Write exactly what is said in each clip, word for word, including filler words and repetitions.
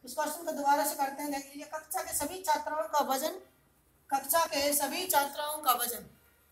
इस क्वेश्चन को दोबारा से करते हैं, देख लीजिए। कक्षा के सभी छात्राओं का वजन, कक्षा के सभी छात्राओं का वजन,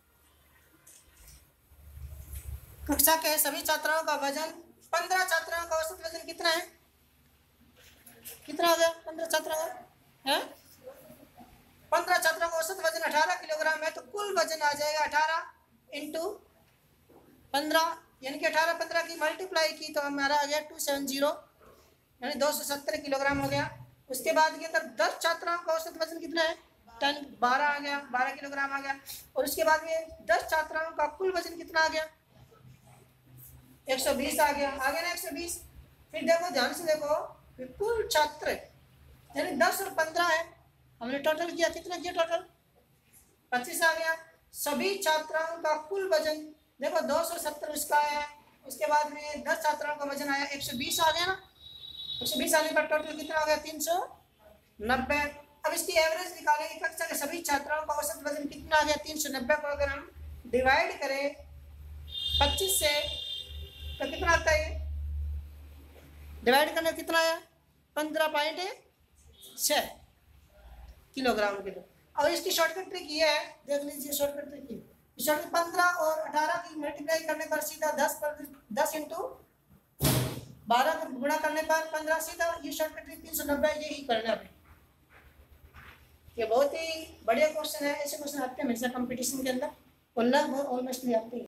कक्षा के सभी छात्राओं का वजन, पंद्रह छात्राओं का औसत वजन कितना है? कितना हो गया? पंद्रह छात्रों का है, पंद्रह छात्रों का औसत वजन अठारह किलोग्राम है, तो कुल वजन आ जाएगा अठारह इंटू पंद्रह, यानी कि अठारह पंद्रह की मल्टीप्लाई की तो हमारा आ गया टू सेवन जीरो, यानी दो सौ सत्तर किलोग्राम हो गया। उसके बाद के अंदर दस छात्राओं का औसत वजन कितना है? टेन, बारह आ गया, बारह किलोग्राम आ गया। और उसके बाद में दस छात्राओं का कुल वजन कितना आ गया? एक सौ बीस आ गया, आ गया ना एक सौ बीस। फिर देखो ध्यान से देखो, फिर कुल छात्र यानी दस और पंद्रह है, हमने टोटल किया, कितना किया टोटल? पच्चीस आ गया। सभी छात्राओं का कुल वजन देखो दो सौ सत्तर उसका है, उसके बाद में दस छात्राओं का वजन आया एक सौ बीस आ गया ना, एक सौ बीस आने पर टोटल कितना हो गया? तीन सौ नब्बे। अब इसकी एवरेज निकालेंगे, कक्षा के सभी छात्राओं का औसत वजन कितना आ गया? तीन सौ नब्बे को अगर हम डिवाइड करें पच्चीस से तो कितना आता है? डिवाइड करने कितना आया? पंद्रह पॉइंट छः किलोग्राम किलो। अब इसकी शॉर्टकट ट्रिक ये है, देख लीजिए शॉर्टकट ट्रिक, शॉर्टकट पंद्रह और अठारह की मल्टीप्लाई करने पर सीधा दस पर दस इंटू बारह गुणा करने पर पंद्रह, सीधा ये शॉर्टकट ट्रिक तीन सौ नब्बे, यही करना है। ये बहुत ही बढ़िया क्वेश्चन है, ऐसे क्वेश्चन आते हैं हमेशा कंपटीशन के अंदर, और लगभग ऑलमोस्ट भी आते हैं।